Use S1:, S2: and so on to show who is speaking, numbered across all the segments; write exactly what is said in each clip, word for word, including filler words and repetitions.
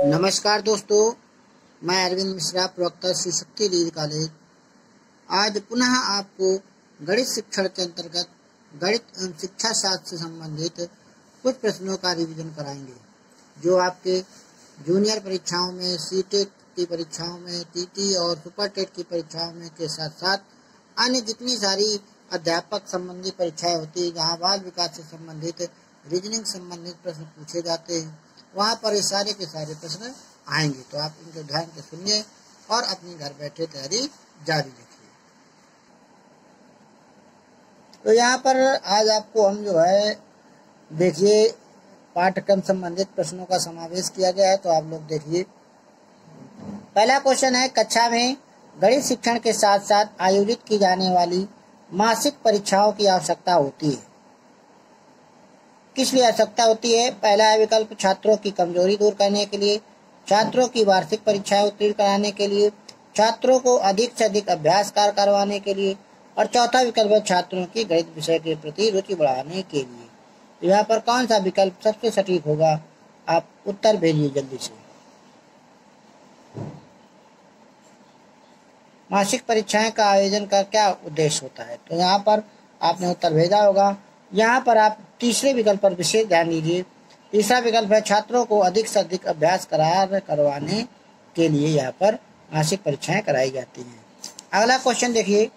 S1: नमस्कार दोस्तों, मैं अरविंद मिश्रा, प्रवक्ता श्री शक्ति डिग्री कॉलेज। आज पुनः आपको गणित शिक्षण के अंतर्गत गणित एवं शिक्षा शास्त्र से संबंधित कुछ प्रश्नों का रिवीजन कराएंगे, जो आपके जूनियर परीक्षाओं में, सीटेट की परीक्षाओं में, टीटी और सुपर टेट की परीक्षाओं में के साथ साथ अन्य जितनी सारी अध्यापक संबंधी परीक्षाएं होती है, जहाँ बाल विकास से संबंधित, रीजनिंग संबंधित प्रश्न पूछे जाते हैं, वहाँ पर ये सारे के सारे प्रश्न आएंगे। तो आप इनको ध्यान से सुनिए और अपनी घर बैठे तैयारी जारी रखिए। तो यहाँ पर आज आपको हम जो है देखिए पाठ्यक्रम संबंधित प्रश्नों का समावेश किया गया है। तो आप लोग देखिए, पहला क्वेश्चन है, कक्षा में गणित शिक्षण के साथ साथ आयोजित की जाने वाली मासिक परीक्षाओं की आवश्यकता होती है। किस लिए आवश्यकता होती है? पहला है विकल्प छात्रों की कमजोरी दूर करने के लिए, छात्रों की वार्षिक परीक्षाएं उत्तीर्ण कराने के लिए, छात्रों को अधिक से अधिक अभ्यास कार्य करवाने के लिए, और चौथा विकल्प है छात्रों की गणित विषय के प्रति रुचि बढ़ाने के लिए। तो यहाँ पर कौन सा विकल्प सबसे सटीक होगा? आप उत्तर भेजिए जल्दी से। मासिक परीक्षाएं का आयोजन का क्या उद्देश्य होता है? तो यहाँ पर आपने उत्तर भेजा होगा। यहाँ पर आप तीसरे विकल्प पर विशेष ध्यान दीजिए। तीसरा विकल्प है छात्रों को अधिक से अधिक अभ्यास करार करवाने के लिए यहाँ पर मासिक परीक्षाएं कराई जाती हैं। अगला क्वेश्चन देखिए,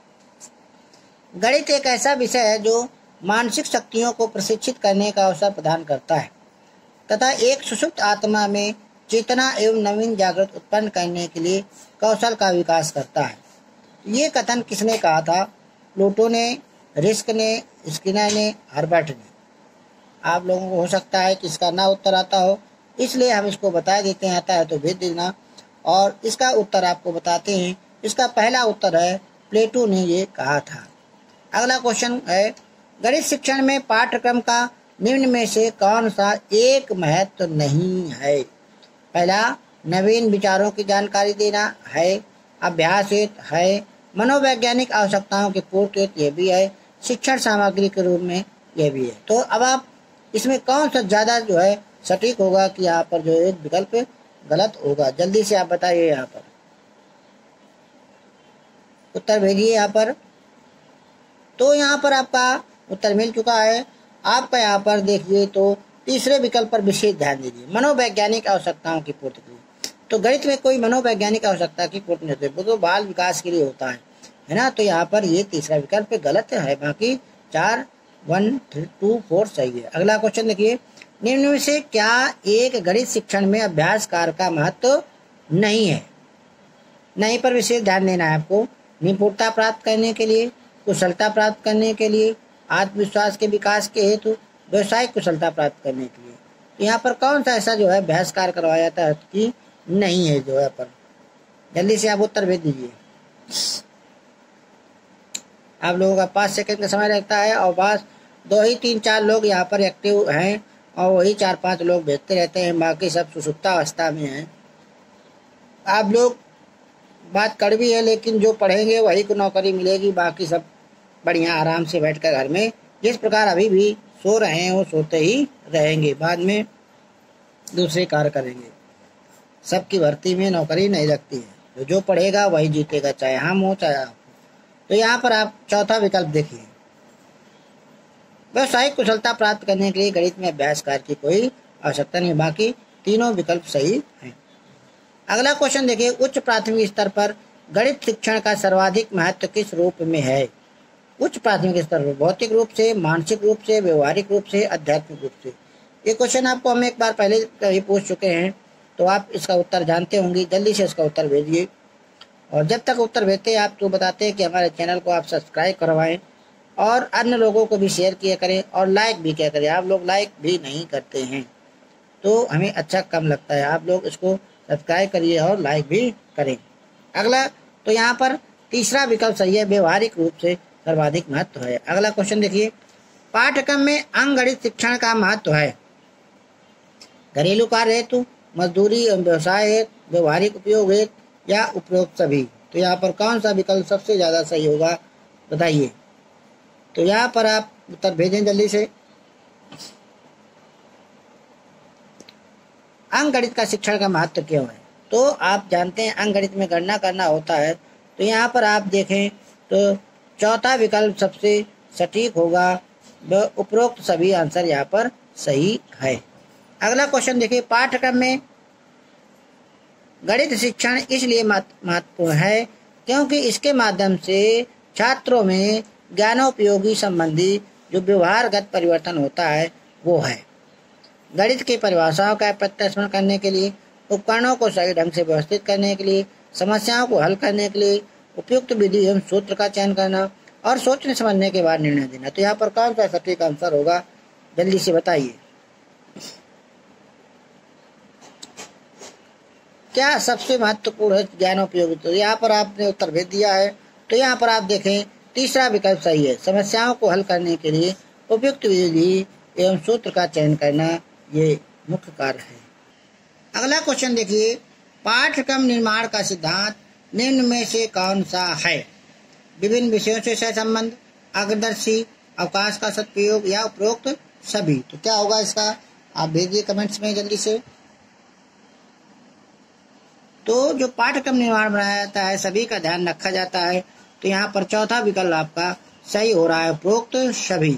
S1: गणित एक ऐसा विषय है जो मानसिक शक्तियों को प्रशिक्षित करने का अवसर प्रदान करता है तथा एक सुषुप्त आत्मा में चेतना एवं नवीन जागृत उत्पन्न करने के लिए कौशल का विकास करता है। ये कथन किसने कहा था? प्लूटो ने, रिस्क ने, स्किनर ने, हर्बर्ट ने। आप लोगों को हो सकता है कि इसका ना उत्तर आता हो, इसलिए हम इसको बता देते हैं, आता है तो भेज देना। और इसका उत्तर आपको बताते हैं। इसका पहला उत्तर है प्लेटो ने ये कहा था। अगला क्वेश्चन है, गणित शिक्षण में पाठ्यक्रम का निम्न में से कौन सा एक महत्व नहीं है? पहला, नवीन विचारों की जानकारी देना है, अभ्यास हेतु है, मनोवैज्ञानिक आवश्यकताओं की पूर्ति हेतु ये भी है, शिक्षण सामग्री के रूप में यह भी है। तो अब आप इसमें कौन सा ज्यादा जो है सटीक होगा कि यहाँ पर जो एक विकल्प गलत होगा? जल्दी से आप बताइए। यहाँ पर उत्तर भेजिए यहाँ पर। तो यहाँ पर आपका उत्तर मिल चुका है। आपका यहाँ पर देखिए तो तीसरे विकल्प पर विशेष ध्यान दीजिए, मनोवैज्ञानिक आवश्यकताओं की पूर्ति के लिए। तो गणित में कोई मनोवैज्ञानिक आवश्यकता की पूर्ति नहीं होती, वो तो बाल विकास के लिए होता है, है ना। तो यहाँ पर ये तीसरा विकल्प गलत है। बाकी चार वन थ्री टू फोर सही है। अगला क्वेश्चन देखिए, निम्न में से क्या एक गणित शिक्षण में अभ्यास कार्य का महत्व नहीं है? नहीं पर विशेष ध्यान देना है आपको। निपुणता प्राप्त करने के लिए, कुशलता प्राप्त करने के लिए, आत्मविश्वास के विकास के हेतु, व्यवसायिक कुशलता प्राप्त करने के लिए। तो यहाँ पर कौन सा ऐसा जो है अभ्यास कार्य करवाया जाता है कि नहीं है जो है पर? जल्दी से आप उत्तर भेज दीजिए। आप लोगों का पाँच सेकंड का समय लगता है और बस दो ही तीन चार लोग यहाँ पर एक्टिव हैं और वही चार पांच लोग भेजते रहते हैं, बाकी सब सुसुप्ता अवस्था में हैं। आप लोग बात कड़वी है, लेकिन जो पढ़ेंगे वही को नौकरी मिलेगी, बाकी सब बढ़िया आराम से बैठकर घर में जिस प्रकार अभी भी सो रहे हैं वो सोते ही रहेंगे, बाद में दूसरे कार्य करेंगे। सबकी भर्ती में नौकरी नहीं लगती है, तो जो पढ़ेगा वही जीतेगा, चाहे हम हो चाहे आप। तो यहाँ पर आप चौथा विकल्प देखिए, व्यवसायिक कुशलता प्राप्त करने के लिए गणित में अभ्यास कार्य की कोई आवश्यकता नहीं, बाकी तीनों विकल्प सही हैं। अगला क्वेश्चन देखिए, उच्च प्राथमिक स्तर पर गणित शिक्षण का सर्वाधिक महत्व किस रूप में है? उच्च प्राथमिक स्तर पर भौतिक रूप से, मानसिक रूप से, व्यवहारिक रूप से, आध्यात्मिक रूप से। ये क्वेश्चन आपको हम एक बार पहले कहीं पूछ चुके हैं, तो आप इसका उत्तर जानते होंगे। जल्दी से इसका उत्तर भेजिए। और जब तक उत्तर भेजते हैं आप तो बताते हैं कि हमारे चैनल को आप सब्सक्राइब करवाएं और अन्य लोगों को भी शेयर किया करें और लाइक भी किया करें। आप लोग लाइक भी नहीं करते हैं तो हमें अच्छा कम लगता है। आप लोग इसको सब्सक्राइब करिए और लाइक भी करें। अगला, तो यहाँ पर तीसरा विकल्प सही है, व्यवहारिक रूप से सर्वाधिक महत्व है। अगला क्वेश्चन देखिए, पाठ्यक्रम में अंगगणित शिक्षण का महत्व है घरेलू कार्य हेतु, मजदूरी एवं व्यवसाय हेतु, व्यवहारिक उपयोग हेतु या उपरोक्त सभी। तो यहाँ पर कौन सा विकल्प सबसे ज्यादा सही होगा बताइए? तो यहाँ पर आप उत्तर भेजें जल्दी से। अंकगणित का शिक्षण का महत्व क्यों है? तो आप जानते हैं अंकगणित में गणना करना होता है, तो यहाँ पर आप देखें तो चौथा विकल्प सबसे सटीक होगा, उपरोक्त सभी आंसर यहाँ पर सही है। अगला क्वेश्चन देखिए, पाठ्यक्रम में गणित शिक्षण इसलिए महत्वपूर्ण है क्योंकि इसके माध्यम से छात्रों में ज्ञानोपयोगी संबंधी जो व्यवहारगत परिवर्तन होता है वो है। गणित की परिभाषाओं का प्रत्यास्मरण करने के लिए, उपकरणों को सही ढंग से व्यवस्थित करने के लिए, समस्याओं को हल करने के लिए उपयुक्त विधि एवं सूत्र का चयन करना और सोचने समझने के बाद निर्णय देना। तो यहाँ पर कौन सा सटीक आंसर होगा, जल्दी से बताइए। क्या सबसे महत्वपूर्ण है ज्ञानोपयोगी? तो यहाँ पर आपने उत्तर भेज दिया है, तो यहाँ पर आप देखें तीसरा विकल्प सही है, समस्याओं को हल करने के लिए उपयुक्त विधि एवं सूत्र का चयन करना ये मुख्य कार्य है। अगला क्वेश्चन देखिए, पाठ्यक्रम निर्माण का सिद्धांत निम्न में से कौन सा है? विभिन्न विषयों से सहसंबंध, अग्रदर्शी, अवकाश का सदुपयोग या उपरोक्त सभी। तो क्या होगा इसका, आप भेजिए कमेंट्स में जल्दी से। तो जो पाठ्यक्रम निर्माण बनाया जाता है सभी का ध्यान रखा जाता है, तो यहाँ पर चौथा विकल्प आपका सही हो रहा है, उपरोक्त सभी।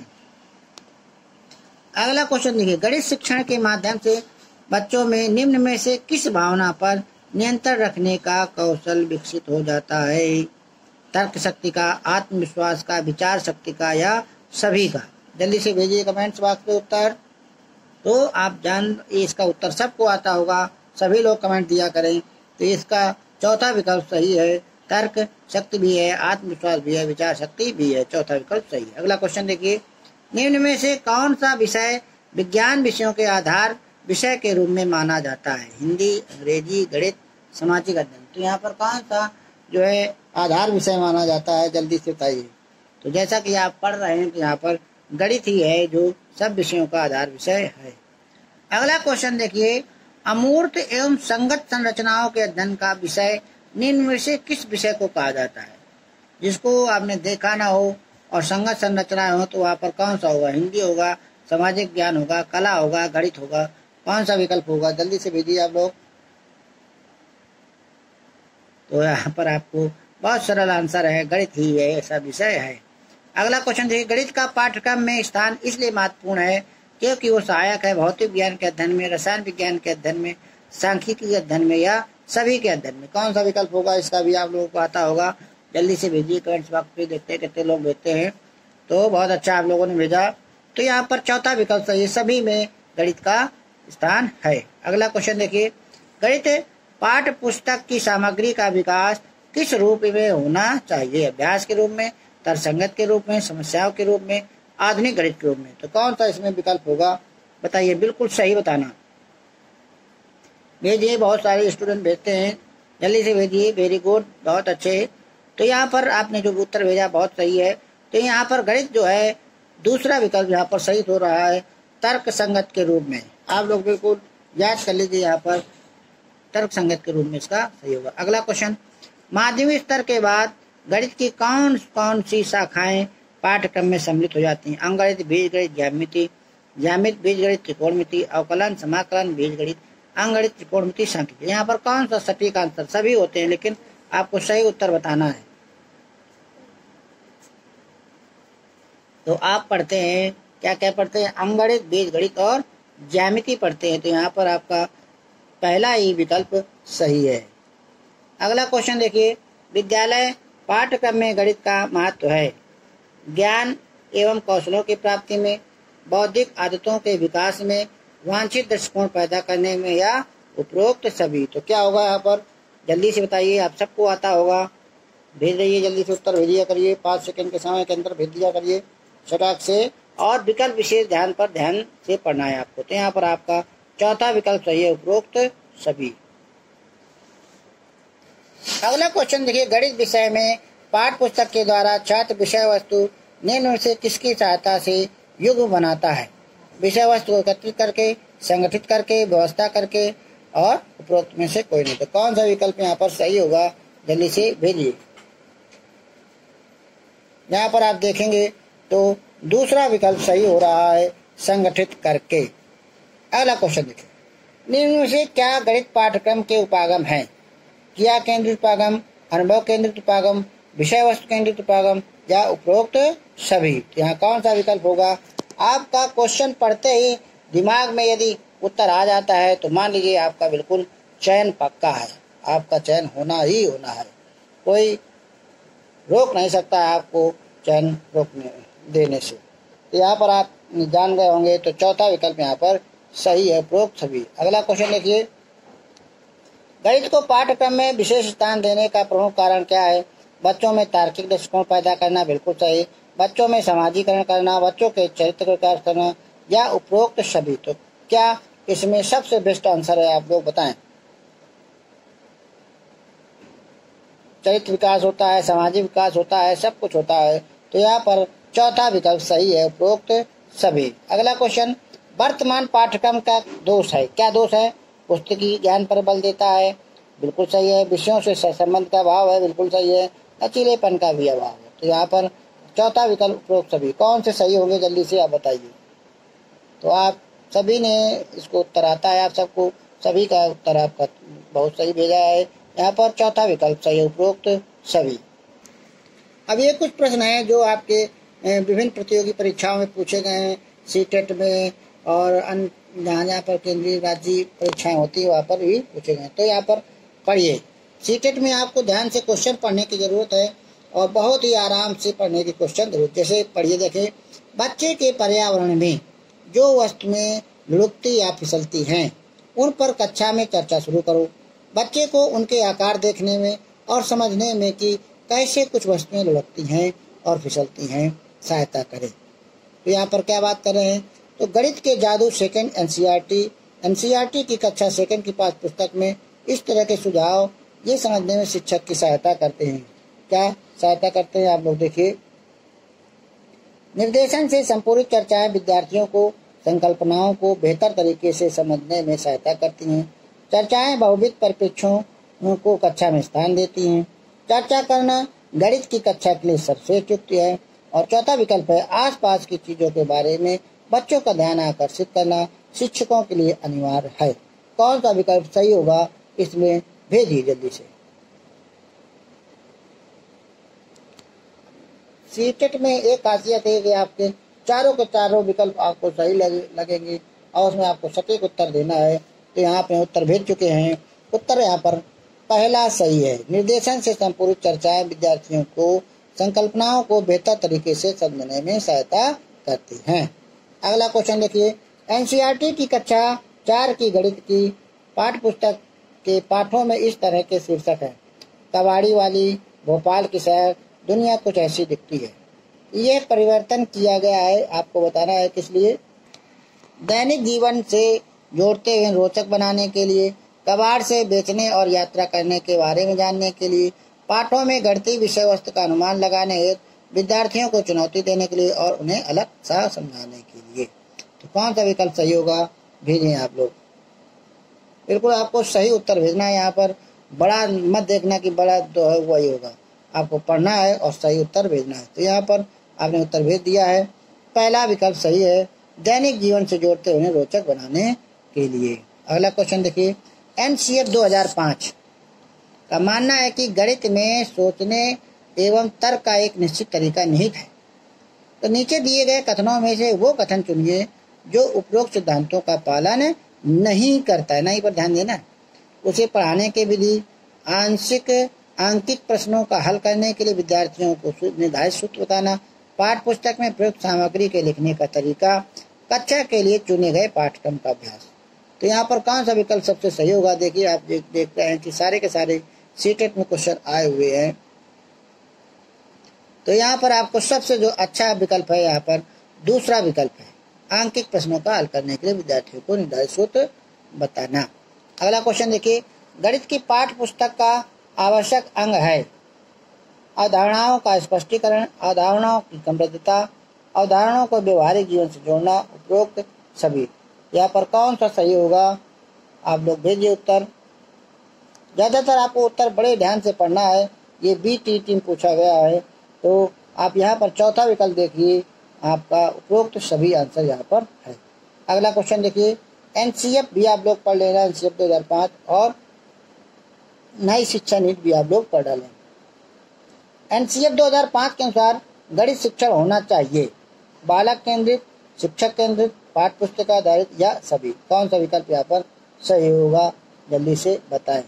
S1: अगला क्वेश्चन देखिए, गणित शिक्षण के माध्यम से बच्चों में निम्न में से किस भावना पर नियंत्रण रखने का कौशल विकसित हो जाता है? तर्क शक्ति का, आत्मविश्वास का, विचार शक्ति का या सभी का? जल्दी से भेजिए कमेंट्स बॉक्स में उत्तर। तो आप जान इसका उत्तर सबको आता होगा, सभी लोग कमेंट दिया करें। तो इसका चौथा विकल्प सही है, तर्क शक्ति भी है, आत्मविश्वास भी है, विचार शक्ति भी है, चौथा विकल्प सही है। अगला क्वेश्चन देखिए, निम्न में से कौन सा विषय विज्ञान विषयों के आधार विषय के रूप में माना जाता है? हिंदी, अंग्रेजी, गणित, सामाजिक अध्ययन। तो यहाँ पर कौन सा जो है आधार विषय माना जाता है, जल्दी से बताइए। तो जैसा कि आप पढ़ रहे हैं तो यहाँ पर गणित ही है जो सब विषयों का आधार विषय है। अगला क्वेश्चन देखिए, अमूर्त एवं संगत संरचनाओं के अध्ययन का विषय निम्न में से किस विषय को कहा जाता है? जिसको आपने देखा ना हो और संगत संरचनाएं हो तो वहाँ पर कौन सा होगा? हिंदी होगा, सामाजिक ज्ञान होगा, कला होगा, गणित होगा, कौन सा विकल्प होगा? जल्दी से भेजिए आप लोग। तो यहाँ पर आपको बहुत सरल आंसर है, गणित ही है, ऐसा विषय है। अगला क्वेश्चन देखिए, गणित का पाठ्यक्रम में स्थान इसलिए महत्वपूर्ण है क्योंकि वो सहायक है भौतिक विज्ञान के अध्ययन में, रसायन विज्ञान के अध्ययन में, सांख्यिकी के अध्ययन में या सभी के अध्ययन में। कौन सा विकल्प होगा? इसका भी आप लोगों को आता होगा, जल्दी से भेजिए कमेंट्स बॉक्स पे, देखते हैं कितने लोग भेजते हैं। तो बहुत अच्छा आप लोगों ने भेजा। तो यहाँ पर चौथा विकल्प सही है, सभी में गणित का स्थान है। अगला क्वेश्चन देखिए, गणित पाठ्य पुस्तक की सामग्री का विकास किस रूप में होना चाहिए? अभ्यास के रूप में, तर्कसंगत के रूप में, समस्याओं के रूप में, आधुनिक गणित के रूप में। तो कौन सा इसमें विकल्प होगा, बताइए, बिल्कुल सही बताना। भेजिए, बहुत सारे स्टूडेंट भेजते हैं, जल्दी से भेजिए। वेरी गुड, बहुत अच्छे। तो यहाँ पर आपने जो उत्तर भेजा बहुत सही है। तो यहाँ पर गणित जो है दूसरा विकल्प यहाँ पर सही हो रहा है, तर्क संगत के रूप में। आप लोग बिल्कुल याद कर लीजिए, यहाँ पर तर्क संगत के रूप में इसका सही होगा। अगला क्वेश्चन, माध्यमिक स्तर के बाद गणित की कौन कौन सी शाखाएं पाठ्यक्रम में सम्मिलित हो जाती हैं? अंकगणित, बीजगणित, ज्यामिति, ज्यामिति, बीजगणित, त्रिकोणमिति, अवकलन, समाकलन, बीजगणित, अंकगणित, त्रिकोणमिति, सांख्यिकी। यहाँ पर कौन सा सटीक आंसर? सभी होते हैं, लेकिन आपको सही उत्तर बताना है। तो आप पढ़ते हैं, क्या क्या पढ़ते हैं? अंकगणित, बीजगणित और ज्यामिति पढ़ते हैं। तो यहाँ पर आपका पहला ही विकल्प सही है। अगला क्वेश्चन देखिए, विद्यालय पाठ्यक्रम में गणित का महत्व है ज्ञान एवं कौशलों की प्राप्ति में, बौद्धिक आदतों के विकास में, वांछित दृष्टिकोण पैदा करने में या उपरोक्त सभी। तो क्या होगा यहाँ पर? जल्दी से बताइए, आप सबको आता होगा, भेज दीजिए, जल्दी से उत्तर भेजिए करिए, पाँच सेकंड के समय के अंदर भेज दिया करिए सटाक से। और विकल्प विशेष ध्यान पर ध्यान से पढ़ना है आपको। तो यहाँ पर आपका चौथा विकल्प सही है, उपरोक्त सभी। अगला क्वेश्चन देखिए, गणित विषय में पाठ्य पुस्तक के द्वारा छात्र विषय वस्तु निम्न में से किसकी सहायता से युग्म बनाता है? विषय वस्तु को एकत्रित करके, संगठित करके, व्यवस्था करके और उपरोक्त में से कोई नहीं। तो कौन सा विकल्प यहाँ पर सही होगा? जल्दी से भेजिए। यहाँ पर आप देखेंगे तो दूसरा विकल्प सही हो रहा है, संगठित करके। अगला क्वेश्चन देखिए, निम्न में से क्या गणित पाठ्यक्रम के उपागम हैं? क्रिया केंद्रित उपागम, अनुभव केंद्रित उपागम, विषय वस्तु केंद्रित उपागम या उपरोक्त सभी? यहाँ कौन सा विकल्प होगा? आपका क्वेश्चन पढ़ते ही दिमाग में यदि उत्तर आ जाता है तो मान लीजिए आपका बिल्कुल चयन पक्का है, आपका चयन होना ही होना है, कोई रोक नहीं सकता है आपको चयन रोकने देने से। तो यहाँ पर आप जान गए होंगे, तो चौथा विकल्प यहाँ पर सही है, उपरोक्त सभी। अगला क्वेश्चन देखिए, गणित को पाठ्यक्रम में विशेष स्थान देने का प्रमुख कारण क्या है? बच्चों में तार्किक दृष्टिकोण पैदा करना, बिल्कुल सही। बच्चों में सामाजिकरण करना, बच्चों के चरित्र का विकास करना या उपरोक्त सभी? तो क्या इसमें सबसे बेस्ट आंसर है, आप लोग बताएं। चरित्र विकास होता है, सामाजिक विकास होता है, सब कुछ होता है। तो यहाँ पर चौथा विकल्प सही है, उपरोक्त सभी। अगला क्वेश्चन, वर्तमान पाठ्यक्रम का दोष है, क्या दोष है? पुस्तकीय ज्ञान पर बल देता है, बिल्कुल सही है। विषयों से संबंध का अभाव है, बिल्कुल सही है। लचीलेपन का भी अभाव है। तो यहाँ पर चौथा विकल्प उपरोक्त सभी। कौन से सही होंगे जल्दी से आप बताइए। तो आप सभी ने इसको उत्तर आता है, आप सबको सभी का उत्तर आपका बहुत सही भेजा है। यहाँ पर चौथा विकल्प सही है, उपरोक्त सभी। अब ये कुछ प्रश्न हैं जो आपके विभिन्न प्रतियोगी परीक्षाओं में पूछे गए हैं, सीटेट में और अन्य जहाँ जहाँ पर केंद्रीय राज्य परीक्षाएं होती है वहाँ पर भी पूछे गए। तो यहाँ पर पढ़िए, सीटेट में आपको ध्यान से क्वेश्चन पढ़ने की जरूरत है और बहुत ही आराम से पढ़ने की क्वेश्चन जरूरत। जैसे पढ़िए, देखें, बच्चे के पर्यावरण में जो वस्तुएं लुढ़कती या फिसलती हैं उन पर कक्षा में चर्चा शुरू करो। बच्चे को उनके आकार देखने में और समझने में कि कैसे कुछ वस्तुएं लुढ़कती हैं और फिसलती हैं सहायता करें। तो यहाँ पर क्या बात कर रहे हैं? तो गणित के जादू सेकंड एनसीईआरटी एनसीईआरटी की कक्षा सेकंड की पाठ्य पुस्तक में इस तरह के सुझाव ये समझने में शिक्षक की सहायता करते हैं। क्या सहायता करते हैं? आप लोग देखिए, निर्देशन से संपूरित चर्चाएं विद्यार्थियों को संकल्पनाओं को बेहतर तरीके से समझने में सहायता करती हैं। चर्चाएं बहुविध परिप्रेक्ष्यों को कक्षा में स्थान देती हैं। चर्चा करना गणित की कक्षा के लिए सर्वश्रेष्ठ युक्ति है। और चौथा विकल्प है, आसपास की चीजों के बारे में बच्चों का ध्यान आकर्षित करना शिक्षकों के लिए अनिवार्य है। कौन सा विकल्प सही होगा, इसमें भेजिए जल्दी से। सीटेट में एक खासियत है कि आपके चारों के चारों विकल्प आपको सही लगे, लगेंगे और उसमें आपको सटीक उत्तर देना है। तो यहाँ पे उत्तर भेज चुके हैं। उत्तर यहाँ पर पहला सही है, निर्देशन से संपूरित चर्चाएं विद्यार्थियों को संकल्पनाओं को बेहतर तरीके से समझने में सहायता करती हैं। अगला क्वेश्चन देखिए, एनसीईआरटी की कक्षा चार की गणित की पाठ्य पुस्तक के पाठों में इस तरह के शीर्षक है। कबाड़ी वाली, भोपाल की सैर, दुनिया कुछ ऐसी दिखती है। यह परिवर्तन किया गया है, आपको बताना है किस लिए। दैनिक जीवन से जोड़ते हुए रोचक बनाने के लिए, कबाड़ से बेचने और यात्रा करने के बारे में जानने के लिए, पाठों में गणितीय विषय वस्तु का अनुमान लगाने हेतु विद्यार्थियों को चुनौती देने के लिए और उन्हें अलग सा समझाने के लिए। तो कौन सा विकल्प सही होगा, भेजें आप लोग। बिल्कुल आपको सही उत्तर भेजना है। यहाँ पर बड़ा मत देखना कि बड़ा जो है वही होगा, आपको पढ़ना है और सही उत्तर भेजना है। तो यहाँ पर आपने उत्तर भेज दिया है, पहला विकल्प सही है, दैनिक जीवन से जोड़ते हुए रोचक बनाने के लिए। अगला क्वेश्चन देखिए, एनसीएफ दो हज़ार पाँच का मानना है कि गणित में सोचने एवं तर्क का एक निश्चित तरीका निहित है। तो नीचे दिए गए कथनों में से वो कथन चुनिए जो उपरोक्त सिद्धांतों का पालन नहीं करता है। नहीं पर ध्यान देना है। उसे पढ़ाने के विधि, आंशिक आंकिक प्रश्नों का हल करने के लिए विद्यार्थियों को निर्धारित सूत्र बताना, पाठ्य पुस्तक में प्रयुक्त सामग्री के लिखने का तरीका, कक्षा के लिए चुने गए पाठ्यक्रम का अभ्यास। तो यहाँ पर कौन सा विकल्प सबसे सही होगा? देखिए, आप देख देख रहे हैं कि सारे के सारे सीटेट में क्वेश्चन आए हुए हैं। तो यहाँ पर आपको सबसे जो अच्छा विकल्प है, यहाँ पर दूसरा विकल्प है, आंकिक प्रश्नों का हल करने के लिए विद्यार्थियों को निर्धारित सूत्र बताना। अगला क्वेश्चन देखिए, गणित की पाठ्य पुस्तक का आवश्यक अंग है अवधारणाओं का स्पष्टीकरण, अवधारणाओं की समृद्धता, अवधारणाओं को व्यवहारिक जीवन से जोड़ना, उपरोक्त सभी। यहाँ पर कौन सा सही होगा, आप लोग भेजिए उत्तर। ज़्यादातर आपको उत्तर बड़े ध्यान से पढ़ना है, ये बी टी टीम पूछा गया है। तो आप यहाँ पर चौथा विकल्प देखिए, आपका उपरोक्त सभी आंसर यहाँ पर है। अगला क्वेश्चन देखिए, एनसीएफ भी आप लोग पढ़ लेना, एनसीएफ दो हजार पाँच, और नई शिक्षा नीति भी आप लोग पढ़ डालें। एनसीएफ दो हजार पाँच के अनुसार गणित शिक्षण होना चाहिए बालक केंद्रित, शिक्षक केंद्रित, पाठ्य पुस्तक आधारित या सभी। कौन सा विकल्प यहाँ पर सही होगा, जल्दी से बताएं।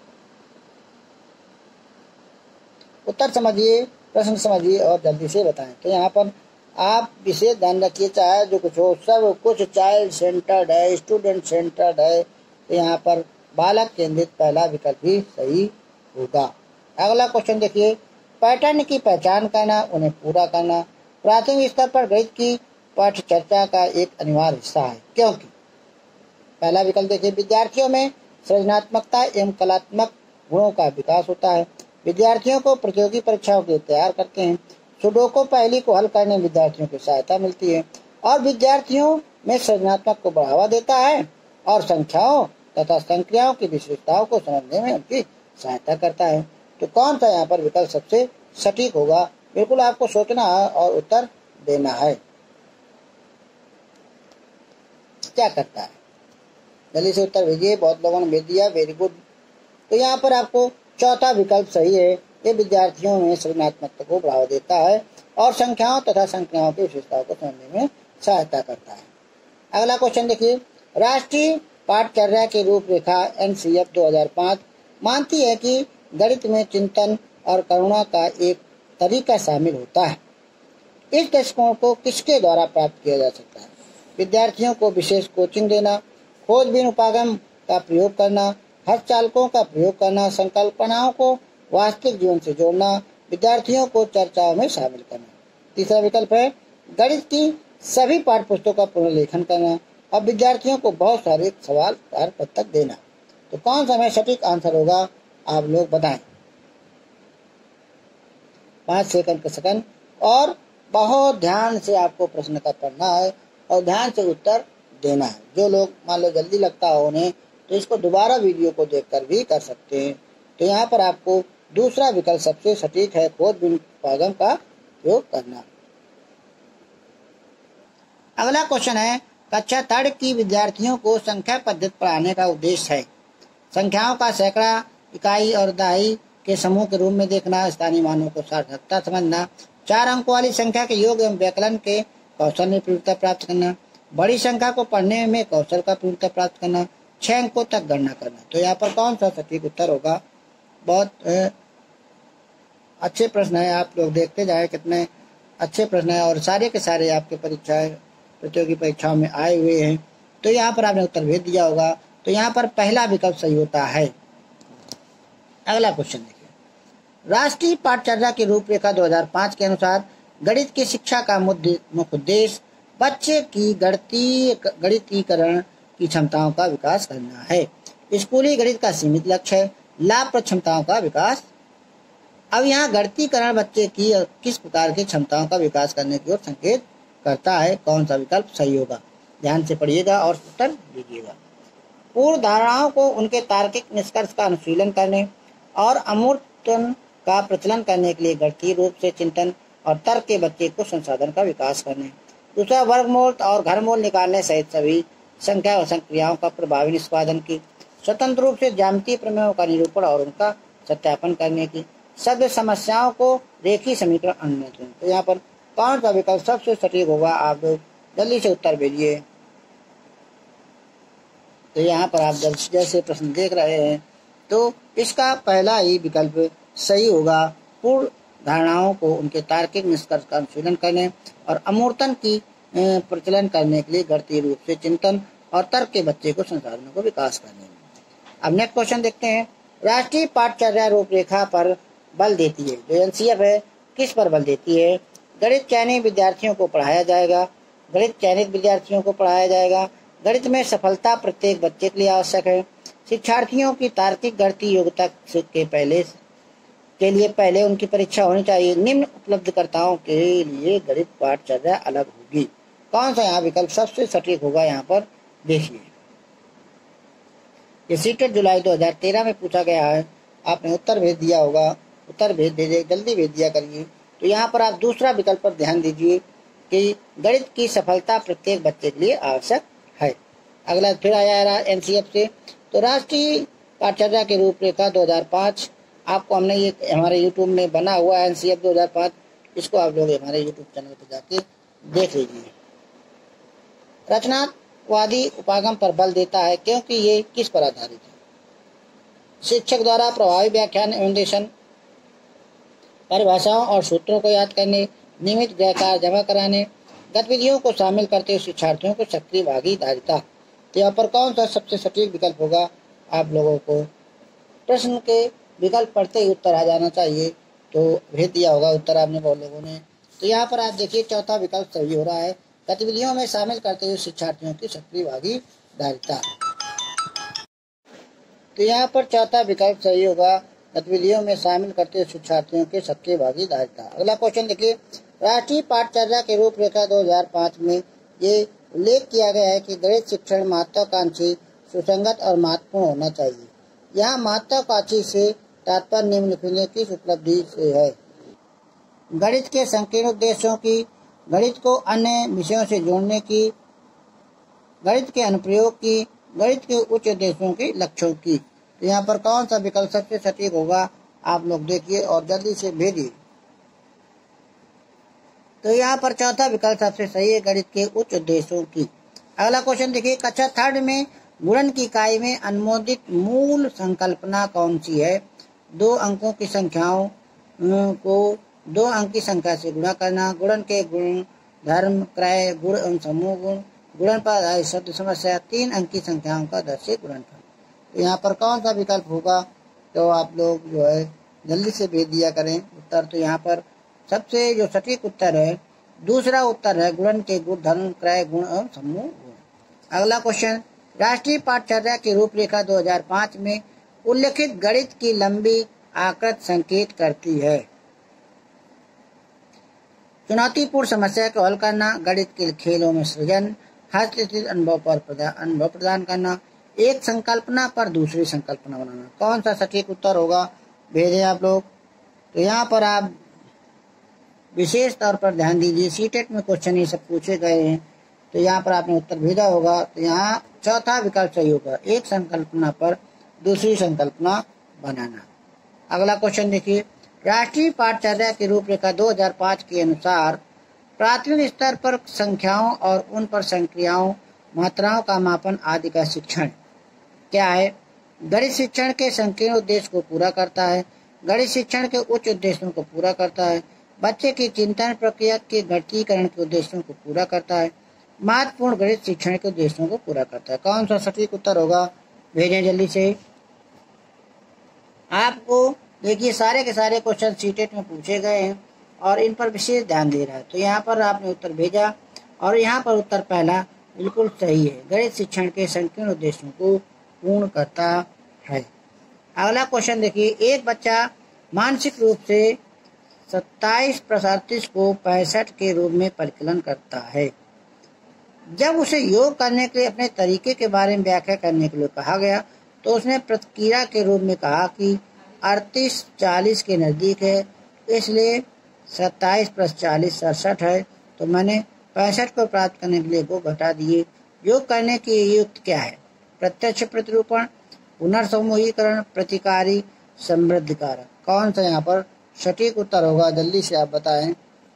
S1: उत्तर समझिए, प्रश्न समझिए और जल्दी से बताएं। तो यहाँ पर आप विशेष ध्यान रखिए, चाहे जो कुछ हो, सब कुछ चाइल्ड सेंटर्ड है, स्टूडेंट सेंटर्ड है, तो यहाँ पर बालक केंद्रित पहला विकल्प ही सही होगा। अगला क्वेश्चन देखिए, पैटर्न की पहचान करना, उन्हें पूरा करना प्राथमिक स्तर पर गणित की पाठ्य चर्चा का एक अनिवार्य हिस्सा है, क्योंकि पहला विकल्प देखिए, विद्यार्थियों में सृजनात्मकता एवं कलात्मक गुणों का विकास होता है, विद्यार्थियों को प्रतियोगी परीक्षाओं के लिए तैयार करते हैं, सुडोको पहेली को हल करने में विद्यार्थियों को सहायता मिलती है, और विद्यार्थियों में सृजनात्मक को बढ़ावा देता है, और संख्याओं तथा संक्रियाओं की विशेषताओं को समझने में उनकी सहायता करता है। तो कौन सा यहाँ पर विकल्प सबसे सटीक होगा, बिल्कुल आपको सोचना है और उत्तर देना है। क्या करता है, जल्दी से उत्तर भेजिए। बहुत लोगों ने भेज दिया, वेरी गुड। तो यहाँ पर आपको चौथा विकल्प सही है, ये विद्यार्थियों में सृजनात्मकता को बढ़ावा देता है और संख्याओं तथा संक्रियाओं की विशेषताओं को समझने में सहायता करता है। अगला क्वेश्चन देखिए, राष्ट्रीय पाठचर्या की रूपरेखा एनसीएफ दो हजार पाँच मानती है कि गणित में चिंतन और करुणा का एक तरीका शामिल होता है। इस दृष्टिकोण को किसके द्वारा प्राप्त किया जा सकता है? विद्यार्थियों को विशेष कोचिंग देना, खोजबीन उपागम का प्रयोग करना, हस्तचालकों का प्रयोग करना, संकल्पनाओं को वास्तविक जीवन से जोड़ना, विद्यार्थियों को चर्चाओं में शामिल करना। तीसरा विकल्प है गणित की सभी पाठ्य पुस्तकों का पुनर्लेखन करना और विद्यार्थियों को बहुत सारे सवाल पत्र देना। तो कौन सा में सटीक आंसर होगा, आप लोग बताएं। पाँच सेकंड का सेकंड, और बहुत ध्यान से आपको प्रश्न का पढ़ना है और ध्यान से उत्तर देना है। जो लोग मान लो जल्दी लगता हो उन्हें, तो इसको दोबारा वीडियो को देखकर भी कर सकते हैं। तो यहाँ पर आपको दूसरा विकल्प सबसे सटीक है, खोजबीन उपागम का प्रयोग करना। अगला क्वेश्चन है, कक्षा थर्ड की विद्यार्थियों को संख्या पद्धति पढ़ाने का उद्देश्य है संख्याओं का सैकड़ा, इकाई और दहाई के समूह के रूप में देखना, स्थानीय मानों को सार्थकता समझना, चार अंकों वाली संख्या के योग एवं व्याकलन के कौशल में प्रवृत्ता प्राप्त करना, बड़ी संख्या को पढ़ने में कौशल का प्रवृत्ता प्राप्त करना, छह अंकों तक गणना करना। तो यहाँ पर कौन सा सटीक उत्तर होगा? बहुत अच्छे प्रश्न है, आप लोग देखते जाए कितने अच्छे प्रश्न है और सारे के सारे आपके परीक्षाएं प्रतियोगी परीक्षाओं में आए हुए हैं। तो यहाँ पर आपने उत्तर भेज दिया होगा। तो यहाँ पर पहला विकल्प सही होता है। अगला क्वेश्चन देखिए, राष्ट्रीय पाठचर्या की रूपरेखा दो हजार पाँच के अनुसार गणित की शिक्षा का मुख्य उद्देश्य बच्चे की गणितीय गणितीकरण की क्षमताओं का विकास करना है। स्कूली गणित का सीमित लक्ष्य है लाभप्रद क्षमताओं का विकास। अब यहाँ गणितीकरण बच्चे की किस प्रकार की क्षमताओं का विकास करने की ओर संकेत करता है? कौन सा विकल्प सही होगा? ध्यान से पढ़िएगा और उत्तर दीजिएगा। पूर्व धारणाओं को उनके तार्किक निष्कर्ष का अनुशीलन करने और अमूर्तन का प्रचलन करने के लिए गणितीय रूप से चिंतन और तर्क के बच्चे को संसाधन का विकास करने। दूसरा, वर्गमूल और घरमूल निकालने सहित सभी संख्या और संक्रियाओं का प्रभावी निष्पादन की, स्वतंत्र रूप से ज्यामितीय प्रमेयों का निरूपण और उनका सत्यापन करने की, शब्द समस्याओं को रेखीय समीकरण अन्य। तो यहाँ पर कौन सा विकल्प सबसे सटीक होगा? आप लोग जल्दी से उत्तर भेजिए। तो यहाँ पर आप जैसे प्रश्न देख रहे हैं, तो इसका पहला ही विकल्प सही होगा। पूर्व धारणाओं को उनके तार्किक निष्कर्ष का अनुशीलन करने और अमूर्तन की प्रचलन करने के लिए गणितीय रूप से चिंतन और तर्क के बच्चे को संसाधनों को विकास करने में। अब नेक्स्ट क्वेश्चन देखते हैं, राष्ट्रीय पाठचर्या रूपरेखा पर बल देती है, जो एनसीएफ है, किस पर बल देती है? गणित चयनित विद्यार्थियों को पढ़ाया जाएगा, गणित चयनित विद्यार्थियों को पढ़ाया जाएगा, गणित में सफलता प्रत्येक बच्चे के लिए आवश्यक है, शिक्षार्थियों की तार्किक गणितीय योग्यता के पहले के लिए पहले उनकी परीक्षा होनी चाहिए, निम्न उपलब्धकर्ताओं के लिए गणित पाठचर्या अलग होगी। कौन सा यहाँ विकल्प सबसे सटीक होगा? यहाँ पर देखिए, ये सीटेट जुलाई दो हजार तेरह में पूछा गया है। आपने उत्तर भेज दिया होगा, उत्तर भेज दीजिए, जल्दी भेज दिया करिए। तो यहाँ पर आप दूसरा विकल्प पर ध्यान दीजिए कि गणित की सफलता प्रत्येक बच्चे के लिए आवश्यक है। अगला फिर आया एनसीएफ से। तो राष्ट्रीय पाठ्यचर्या की रूपरेखा दो हज़ार पाँच, आपको हमने ये हमारे यूट्यूब में बना हुआ है एनसीएफ दो हज़ार पाँच, इसको आप लोग हमारे यूट्यूब चैनल पर जाके देख लीजिए। रचनावादी उपागम पर बल देता है क्योंकि ये किस पर आधारित है? शिक्षक द्वारा प्रभावी व्याख्यान एवं परिभाषाओं और सूत्रों को याद करने, नियमित गृहकार्य जमा कराने, गतिविधियों को शामिल करते हुए शिक्षार्थियों को सक्रिय भागीदारिता। तो यहाँ पर कौन सा सबसे सटीक विकल्प होगा? आप लोगों को प्रश्न के विकल्प पढ़ते ही उत्तर आ जाना चाहिए, तो भेज दिया होगा उत्तर आपने बहुत लोगों ने। तो यहाँ पर आप देखिए चौथा विकल्प सही हो रहा है, गतिविधियों में शामिल करते हुए शिक्षार्थियों की सक्रिय भागीदारिता। तो यहाँ पर चौथा विकल्प सही होगा, गतिविधियों में शामिल करते हुए शिक्षार्थियों की सक्रिय भागीदारिता। अगला क्वेश्चन देखिए, राष्ट्रीय पाठचर्या के रूपरेखा दो हज़ार पाँच में ये उल्लेख किया गया है कि गणित शिक्षण महत्वाकांक्षी, सुसंगत और महत्वपूर्ण होना चाहिए। यहाँ महत्वाकांक्षी से तात्पर्य निम्नलिखित किस उपलब्धि से है? गणित के संकीर्ण उद्देश्यों की, गणित को अन्य विषयों से जोड़ने की, गणित के अनुप्रयोग की, गणित के उच्च उद्देश्यों के लक्ष्यों की। तो यहाँ पर कौन सा विकल्प सबसे सटीक होगा? आप लोग देखिए और जल्दी से भेजिए। तो यहाँ पर चौथा विकल्प सबसे सही है, गणित के उच्च उद्देश्यों की। अगला क्वेश्चन देखिए, कक्षा थर्ड में गुणन की इकाई में अनुमोदित मूल संकल्पना कौन सी है? दो अंकों की संख्याओं को दो अंक की संख्या से गुणा करना, गुणन के गुण, धर्म, क्रय, गुण एवं समूह गुण, गुणन पर आधारित शब्द समस्या, तीन अंक की संख्याओं का दर से गुणनफल। तो यहाँ पर कौन सा विकल्प होगा? तो आप लोग जो है जल्दी से भेज दिया करें उत्तर। तो यहाँ पर सबसे जो सटीक उत्तर है दूसरा उत्तर है, गुणन के गुण, धर्म, क्रय, गुण एवं समूह गुण। अगला क्वेश्चन, राष्ट्रीय पाठचर्या की रूपरेखा दो हज़ार पाँच में उल्लेखित गणित की लंबी आकृत संकेत करती है? चुनौतीपूर्ण समस्या को हल करना, गणित के खेलों में सृजन, हस्तस्थित अनुभव पर प्रदान अनुभव प्रदान करना, एक संकल्पना पर दूसरी संकल्पना बनाना। कौन सा सटीक उत्तर होगा? भेजें आप लोग। तो यहाँ पर आप विशेष तौर पर ध्यान दीजिए, सीटेट में क्वेश्चन ये सब पूछे गए हैं, तो यहाँ पर आपने उत्तर भेजा होगा। तो यहाँ चौथा विकल्प सही होगा, एक संकल्पना पर दूसरी संकल्पना बनाना। अगला क्वेश्चन देखिए, राष्ट्रीय पाठचर्या की रूपरेखा दो हज़ार पाँच के अनुसार प्राथमिक स्तर पर संख्याओं और उन पर संक्रियाओं, मात्राओं का मापन आदि का शिक्षण क्या है? गणित शिक्षण के संकीर्ण उद्देश्य को पूरा करता है, गणित शिक्षण के उच्च उद्देश्यों को पूरा करता है, बच्चे की चिंतन प्रक्रिया के गणितीकरण के उद्देश्यों को पूरा करता है, महत्वपूर्ण गणित शिक्षण के उद्देश्यों को पूरा करता है। कौन सा सटीक उत्तर होगा? भेजें जल्दी से। आपको देखिए सारे के सारे क्वेश्चन सीटेट में पूछे गए हैं और इन पर विशेष ध्यान दे रहा है। तो यहाँ पर आपने उत्तर भेजा और यहाँ पर उत्तर पहला बिल्कुल सही है, गणित शिक्षण के संकीर्ण उद्देश्यों को पूर्ण करता है। अगला क्वेश्चन देखिए, एक बच्चा मानसिक रूप से सत्ताईस प्लस अड़तीस को पैंसठ के रूप में परिकलन करता है। जब उसे योग करने के लिए अपने तरीके के बारे में व्याख्या करने के लिए कहा गया तो उसने प्रतिक्रिया के रूप में कहा कि अड़तीस चालीस के नज़दीक है, इसलिए सत्ताईस प्लस चालीस सड़सठ है, तो मैंने पैंसठ को प्राप्त करने के लिए वो घटा दिए। योग करने की युक्त क्या है? प्रत्यक्ष प्रतिरूपण, पुनर्समूहीकरण, प्रतिकारी, समृद्धि कारक। कौन सा यहाँ पर सटीक उत्तर होगा? जल्दी से आप बताएं।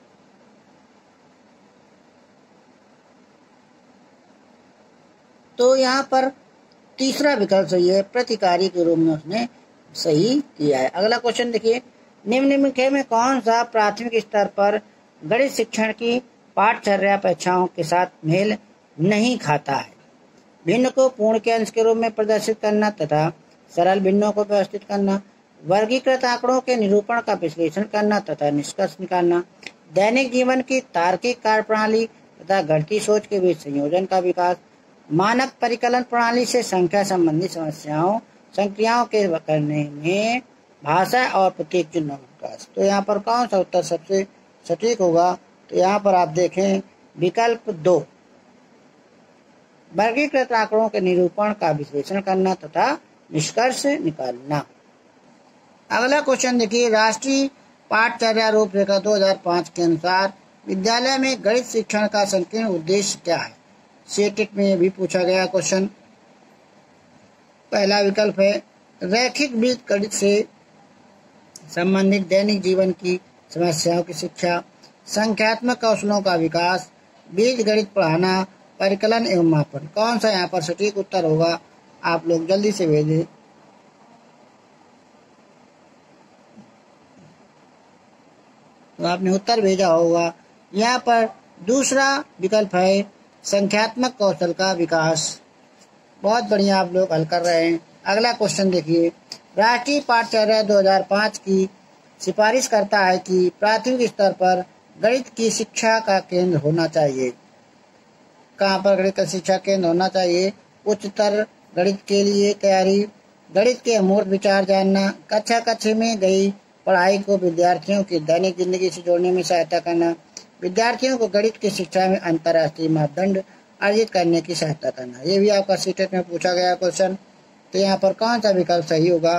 S1: तो यहाँ पर तीसरा विकल्प सही है, प्रतिकारी के रूप में उसने सही किया है। अगला क्वेश्चन देखिए, निम्नलिखित में कौन सा प्राथमिक स्तर पर गणित शिक्षण की पाठचर्या परीक्षाओं के साथ मेल नहीं खाता है? भिन्न को पूर्ण के अंश के रूप में प्रदर्शित करना तथा सरल भिन्नों को व्यवस्थित करना, वर्गीकृत आंकड़ों के निरूपण का विश्लेषण करना तथा निष्कर्ष निकालना, दैनिक जीवन की तार्किक कार्य प्रणाली तथा गणितीय सोच के बीच संयोजन का विकास, मानक परिकलन प्रणाली से संख्या संबंधी समस्याओं संक्रियाओं के करने में भाषा और प्रतीक चिन्हों का विकास। तो यहाँ पर कौन सा उत्तर सबसे सटीक होगा? तो यहाँ पर आप देखें विकल्प दो, वर्गीकृत आंकड़ों के निरूपण का विश्लेषण करना तथा निष्कर्ष निकालना। अगला क्वेश्चन देखिए, राष्ट्रीय पाठचर्या रूपरेखा दो हज़ार पाँच के अनुसार विद्यालय में गणित शिक्षण का संकीर्ण उद्देश्य क्या है? सीटेट में भी पूछा गया क्वेश्चन। पहला विकल्प है रैखिक बीजगणित से संबंधित दैनिक जीवन की समस्याओं की शिक्षा, संख्यात्मक कौशलों का विकास, बीजगणित पढ़ाना, परिकलन एवं मापन। कौन सा यहाँ पर सटीक उत्तर होगा, आप लोग जल्दी से भेजें। तो आपने उत्तर भेजा होगा। यहाँ पर दूसरा विकल्प है संख्यात्मक कौशल का विकास। बहुत बढ़िया, आप लोग हल कर रहे हैं। अगला क्वेश्चन देखिए, राष्ट्रीय पाठ्यचर्या दो हज़ार पाँच की सिफारिश करता है कि प्राथमिक स्तर पर गणित की शिक्षा का केंद्र होना चाहिए। कहाँ पर गणित का शिक्षा केंद्र होना चाहिए? उच्चतर गणित के लिए तैयारी, गणित के अमूर्त विचार जानना, कक्षा कक्षा में गई पढ़ाई को विद्यार्थियों की दैनिक जिंदगी से जोड़ने में सहायता करना, विद्यार्थियों को गणित की शिक्षा में अंतर्राष्ट्रीय मापदंड अर्जित करने की सहायता करना। ये भी आपका सीटेट में पूछा गया क्वेश्चन। तो यहाँ पर कौन सा विकल्प सही होगा?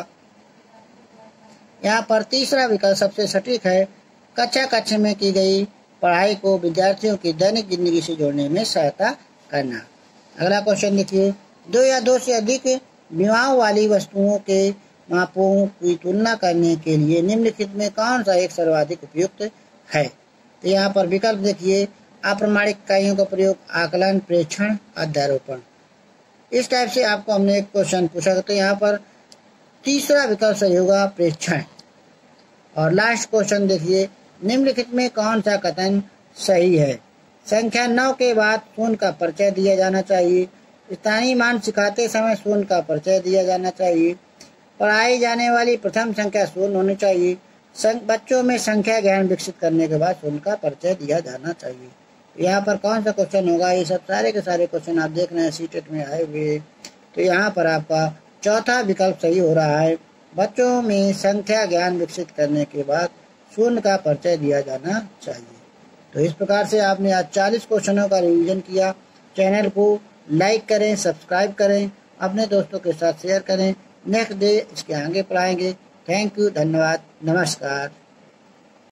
S1: यहाँ पर तीसरा विकल्प सबसे सटीक है, कक्षा कक्षा में की गई पढ़ाई को विद्यार्थियों की दैनिक जिंदगी से जोड़ने में सहायता करना। अगला क्वेश्चन देखिए, दो या दो से अधिक विमाओं वाली वस्तुओं के मापों की तुलना करने के लिए निम्नलिखित में कौन सा एक सर्वाधिक उपयुक्त है? तो यहाँ पर विकल्प देखिए, अप्रमाणिक इकाइयों का प्रयोग, आकलन, प्रेक्षण, अध्यारोपण। इस टाइप से आपको हमने एक क्वेश्चन पूछा। तो यहाँ पर तीसरा विकल्प सही होगा, प्रेक्षण। और लास्ट क्वेश्चन देखिए, निम्नलिखित में कौन सा कथन सही है? संख्या नौ के बाद शून्य का परिचय दिया जाना चाहिए, स्थानीय मान सिखाते समय शून्य का परिचय दिया जाना चाहिए, पढ़ाई जाने वाली प्रथम संख्या शून्य होनी चाहिए, बच्चों में संख्या ज्ञान विकसित करने के बाद शून्य का परिचय दिया जाना चाहिए। यहाँ पर कौन सा क्वेश्चन होगा? ये सब सारे के सारे क्वेश्चन आप देख रहे हैं सीटेट में आए हुए। तो यहाँ पर आपका चौथा विकल्प सही हो रहा है, बच्चों में संख्या ज्ञान विकसित करने के बाद शून्य का परिचय दिया जाना चाहिए। तो इस प्रकार से आपने आज चालीस क्वेश्चनों का रिवीजन किया। चैनल को लाइक करें, सब्सक्राइब करें, अपने दोस्तों के साथ शेयर करें। नेक्स्ट डे इसके आगे पढ़ाएंगे। थैंक यू, धन्यवाद, नमस्कार।